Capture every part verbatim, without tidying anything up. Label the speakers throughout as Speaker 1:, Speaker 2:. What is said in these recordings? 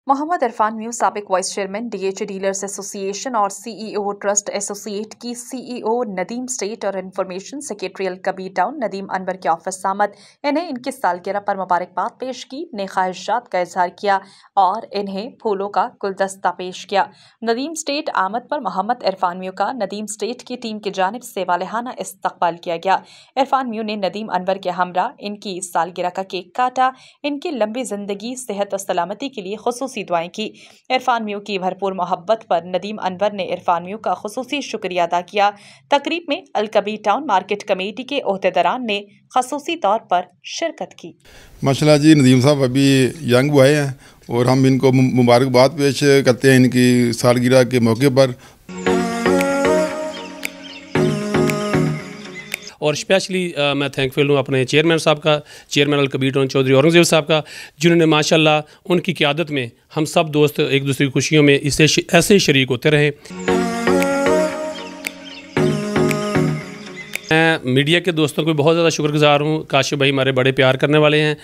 Speaker 1: मोहम्मद इरफान म्यू साबिक vice chairman DH dealers association और सीईओ ट्रस्ट एसोसिएट की सीईओ नदीम स्टेट और information secretary Kabir town Nadeem Anwar के ऑफिस आमद। इन्हें इनकी सालगिरह पर मुबारकबाद पेश की, ने ख्वाहिशात का इजहार किया और इन्हें फूलों का गुलदस्ता पेश किया। नदीम स्टेट आमद पर मोहम्मद इरफान म्यू का नदीम स्टेट की टीम की जानिब से वालेहाना इस्तकबाल किया गया। इरफान म्यू ने नदीम अनवर के हमरा इनकी सालगिरह का केक काटा, इनकी लंबी जिंदगी, सेहत और सलामती के लिए खुसूसी दुआएं की। इरफान म्यू की भरपूर मोहब्बत पर नदीम अनवर ने इरफान म्यू का खुसूसी शुक्रिया अदा किया। तकरीब में अलकबीर टाउन मार्केट कमेटी के ओहदेदारान ने खसूसी तौर पर शिरकत की।
Speaker 2: माशाल्लाह जी, नदीम साहब अभी यंग बॉय हैं और हम इनको मुबारकबाद पेश करते हैं इनकी सालगिरह के मौके पर।
Speaker 3: और स्पेशली मैं थैंकफुल हूँ अपने चेयरमैन साहब का, चेयरमैन अलकबीर टाउन चौधरी औरंगजेब साहब का, जिन्होंने माशाल्लाह उनकी क़यादत में हम सब दोस्त एक दूसरे की खुशियों में इससे ऐसे ही शरीक होते रहे। मैं मीडिया के दोस्तों को बहुत ज़्यादा शुक्रगुजार हूँ। काशिफ भाई हमारे बड़े प्यार करने वाले हैं।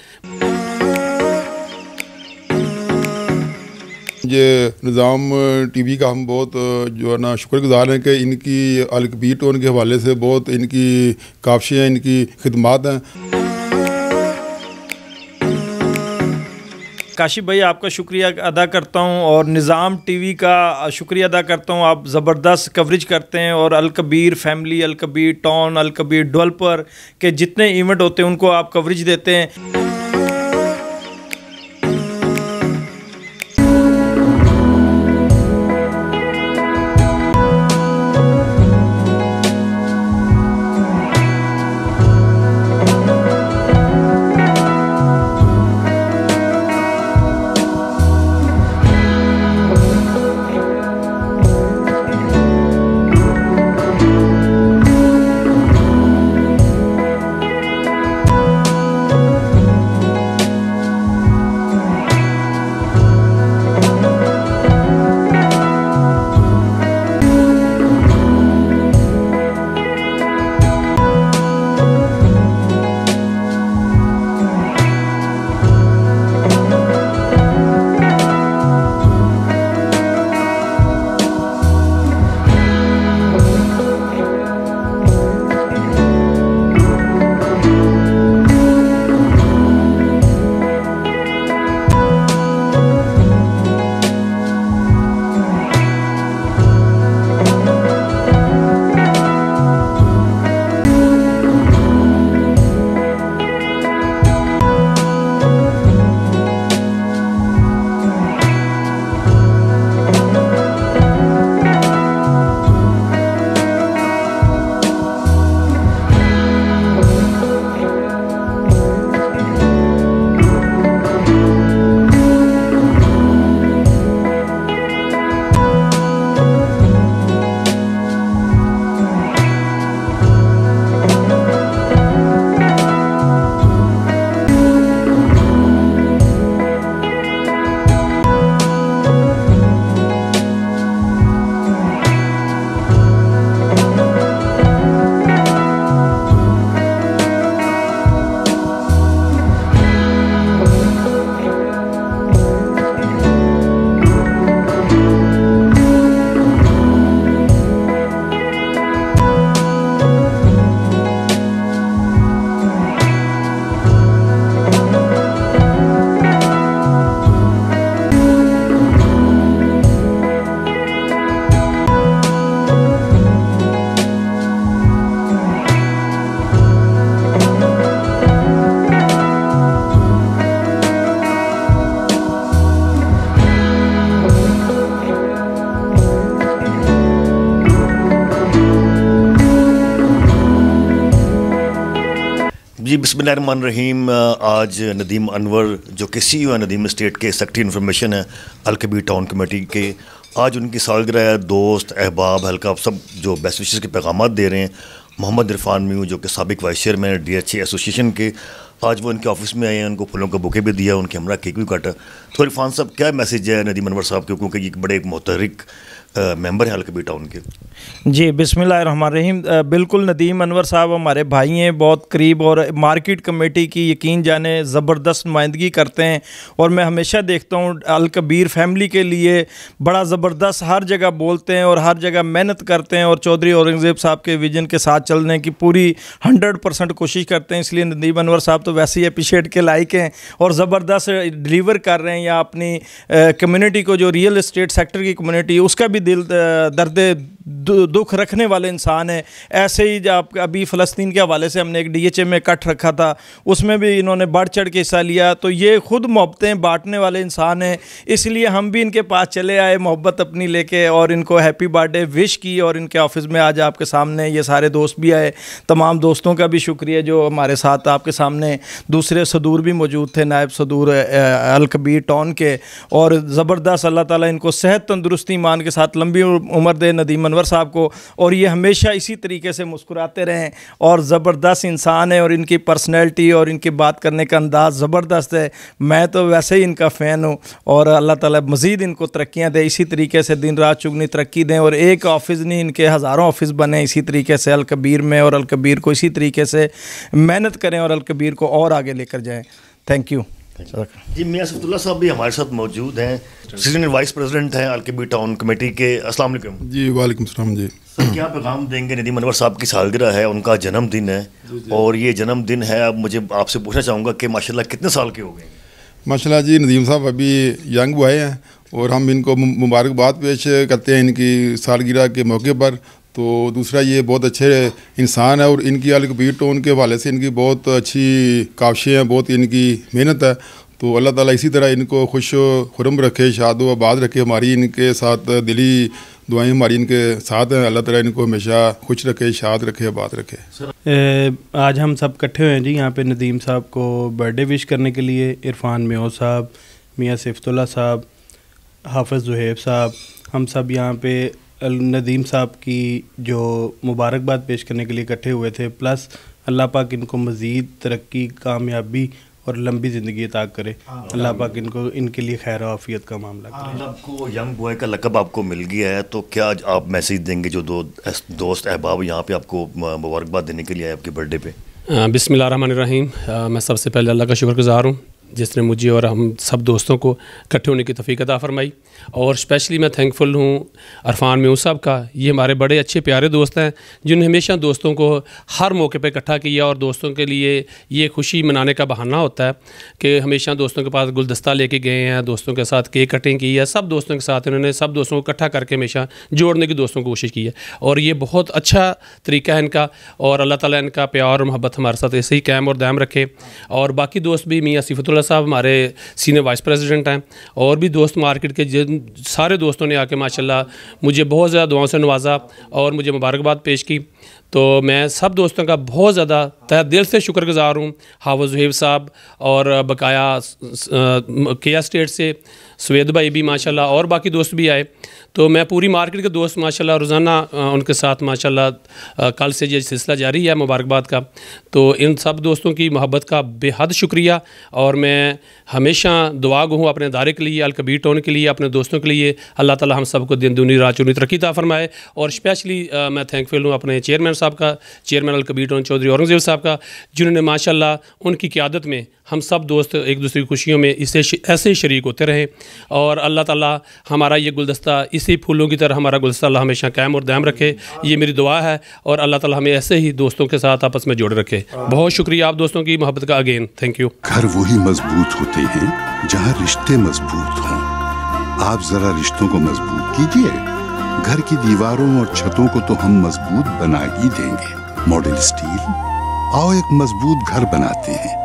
Speaker 2: ये निज़ाम टीवी का हम बहुत जो है ना शुक्रगुजार हैं कि इनकी अलकबीर टाउन के हवाले से बहुत इनकी काविशें, इनकी खिदमात हैं।
Speaker 4: काशिफ भाई आपका शुक्रिया अदा करता हूं और निज़ाम टीवी का शुक्रिया अदा करता हूं। आप ज़बरदस्त कवरेज करते हैं और Alkabir family, Alkabir town, Alkabir developer के जितने इवेंट होते हैं उनको आप कवरेज देते हैं।
Speaker 5: जी बिस्मिल्लाहिर्रहमानिर्रहीम। आज नदीम अनवर जो कि सी ई ओ है नदीम स्टेट के सेक्रेटरी इन्फॉर्मेशन है अलकबीर टाउन कमेटी के, आज उनकी सालगिरह है। दोस्त अहबाब हल्का आप सब जो बेस्ट विशेस के पैगाम दे रहे हैं। मोहम्मद इरफान म्यू जो कि साबिक vice chairman D H A association के, आज वो इनके ऑफिस में आए हैं, उनको फूलों का बुके भी दिया, उनके हमरा केक भी काटा। तो इरफान साहब, क्या मैसेज है नदीम अनवर साहब के, क्योंकि ये बड़े एक मुतहरिक मेंबर हैं अलकबीर टाउन के?
Speaker 4: जी बिस्मिल्लाहिर्रहमानिर्रहीम। बिल्कुल नदीम अनवर साहब हमारे भाई हैं बहुत करीब, और मार्केट कमेटी की यकीन जाने ज़बरदस्त नुमाइंदगी करते हैं। और मैं हमेशा देखता हूँ अलकबीर फैमिली के लिए बड़ा ज़बरदस्त हर जगह बोलते हैं और हर जगह मेहनत करते हैं, और चौधरी औरंगज़ेब साहब के विजन के साथ चलने की पूरी हंड्रेड परसेंट कोशिश करते हैं। इसलिए नदीम अनवर साहब तो वैसे ही अप्रिशिएट के लायक हैं और ज़बरदस्त डिलीवर कर रहे हैं, या अपनी कम्युनिटी को, जो रियल इस्टेट सेक्टर की कम्युनिटी, उसका भी दिल दर्द दुख रखने वाले इंसान है। ऐसे ही जब अभी फ़लस्तीन के हवाले से हमने एक डीएचए में कट रखा था, उसमें भी इन्होंने बढ़ चढ़ के हिस्सा लिया। तो ये खुद मोहब्बतें बांटने वाले इंसान हैं, इसलिए हम भी इनके पास चले आए मोहब्बत अपनी लेके, और इनको हैप्पी बर्थडे विश की। और इनके ऑफिस में आज आपके सामने ये सारे दोस्त भी आए, तमाम दोस्तों का भी शुक्रिया जो हमारे साथ आपके सामने, दूसरे सदूर भी मौजूद थे, नायब सदूर अलकबीर टाउन के। और ज़बरदस्त अल्लाह ताला इनको सेहत तंदुरुस्ती ईमान के साथ लंबी उम्र दे नदीम अनवर साहब को, और ये हमेशा इसी तरीके से मुस्कुराते रहें। और ज़बरदस्त इंसान है, और इनकी पर्सनैलिटी और इनकी बात करने का अंदाज़ ज़बरदस्त है। मैं तो वैसे ही इनका फ़ैन हूँ, और अल्लाह ताला मज़ीद इनको तरक्कियाँ दे, इसी तरीके से दिन रात चुगनी तरक्की दें, और एक ऑफ़िस नहीं इनके हज़ारों ऑफ़िस बने इसी तरीके से अलकबीर में, और अलकबीर को इसी तरीके से मेहनत करें और अलकबीर को और आगे लेकर जाएँ। थैंक यू
Speaker 5: जी। मियां सिफतुल्लाह साहब भी हमारे साथ मौजूद हैं, सीनियर वाइस प्रेसिडेंट हैं अलकबीर टाउन कमेटी के। अस्सलाम वालेकुम।
Speaker 2: जी वालेकुम सलाम। जी
Speaker 5: सर, क्या पैगाम देंगे? नदीम अनवर साहब की सालगिरह है, उनका जन्मदिन है, और ये जन्मदिन है, अब मुझे आपसे पूछना चाहूँगा कि माशाल्लाह कितने साल के हो गए?
Speaker 2: माशाल्लाह जी, नदीम साहब अभी यंग बॉय हैं, और हम इनको मुबारकबाद पेश करते हैं इनकी सालगिरह के मौके पर। तो दूसरा, ये बहुत अच्छे इंसान है, और इनकी अलकबीर टाउन के हवाले से इनकी बहुत अच्छी काविशें हैं, बहुत इनकी मेहनत है। तो अल्लाह ताला इसी तरह इनको खुश खुरम रखे, शाद व आबाद रखे। हमारी इनके साथ दिली दुआएं हमारी इनके साथ हैं। अल्लाह ताला इनको हमेशा खुश रखे, शाद रखे, आबाद रखे।
Speaker 6: ए, आज हम सब इकट्ठे हुए हैं जी यहाँ पे नदीम साहब को बर्थडे विश करने के लिए। इरफान मेओ साहब, मियाँ सिफतुल्लाह साहब, हाफिज़ ज़ुहैब साहब, हम सब यहाँ पे नदीम साहब की जो मुबारकबाद पेश करने के लिए इकट्ठे हुए थे। प्लस अल्लाह पाक इनको मज़ीद तरक्की, कामयाबी और लंबी ज़िंदगी अता करे। अल्लाह पाक इनको इनके लिए खैर आफियत का मामला करे।
Speaker 5: आपको यंग बॉय का लक़ब आपको मिल गया है, तो क्या आप मैसेज देंगे जो दो दोस्त अहबाब यहाँ पे आपको मुबारकबाद देने के लिए आए आपके बर्थडे पे?
Speaker 3: बिस्मिल्लाहिर्रहमानिर्रहीम। मैं सबसे पहले अल्लाह का शुक्रगुज़ार हूँ जिसने मुझे और हम सब दोस्तों को इकट्ठे होने की तौफ़ीक़ अता फ़रमाई। और स्पेशली मैं थैंकफुल हूँ इरफान मेओ साहब का। ये हमारे बड़े अच्छे प्यारे दोस्त हैं जिन्होंने हमेशा दोस्तों को हर मौके पे इकट्ठा किया, और दोस्तों के लिए ये खुशी मनाने का बहाना होता है कि हमेशा दोस्तों के पास गुलदस्ता लेके गए हैं, दोस्तों के साथ केक कटिंग की है, सब दोस्तों के साथ इन्होंने सब दोस्तों को इकट्ठा करके हमेशा जोड़ने की दोस्तों को कोशिश की है। और ये बहुत अच्छा तरीका है इनका, और अल्लाह ताला इनका प्यार और मोहब्बत हमारे साथ ऐसे ही कायम और दायम रखे। और बाकी दोस्त भी, मियाँ सिफतुल्लाह साहब हमारे सीनियर वाइस प्रेसिडेंट हैं, और भी दोस्त मार्केट के जिन सारे दोस्तों ने आके माशाल्लाह मुझे बहुत ज़्यादा दुआओं से नवाजा और मुझे मुबारकबाद पेश की। तो मैं सब दोस्तों का बहुत ज़्यादा तहे दिल से शुक्रगुज़ार हूँ। हाफिज़ ज़ुहैब साहब और बकाया केया स्टेट से सवेद भाई भी माशाल्लाह, और बाकी दोस्त भी आए। तो मैं पूरी मार्केट के दोस्त माशाल्लाह रोज़ाना उनके साथ माशाल्लाह कल से ये सिलसिला जारी है मुबारकबाद का। तो इन सब दोस्तों की मोहब्बत का बेहद शुक्रिया, और मैं हमेशा दुआ गो हूँ अपने इदारे के लिए, अलकबीर टाउन के लिए, अपने दोस्तों के लिए। अल्लाह ताला हम सबको दिन दुनी रात चौनी तरक्की अता फ़रमाए। और स्पेशली मैं थैंकफुल हूँ अपने चेयरमैन साहब का, चेयरमैन अलकबीर टाउन चौधरी औरंगज़ेब साहब का, जिन्होंने माशाल्लाह उनकी क़यादत में हम सब दोस्त एक दूसरे की खुशियों में इसे ऐसे ही शरीक होते रहे। और अल्लाह ताला हमारा ये गुलदस्ता इसी फूलों की तरह हमारा गुलदस्ता अल्लाह हमेशा कायम और दायम रखे, ये मेरी दुआ है। और अल्लाह ताला हमें ऐसे ही दोस्तों के साथ आपस में जोड़े रखे। बहुत शुक्रिया आप दोस्तों की मोहब्बत का अगेन, थैंक यू।
Speaker 7: घर वही मजबूत होते हैं जहाँ रिश्ते मजबूत हों। आप जरा रिश्तों को मजबूत कीजिए। घर की दीवारों और छतों को तो हम मजबूत बना ही देंगे। मॉडल स्टील, आओ एक मजबूत घर बनाते हैं।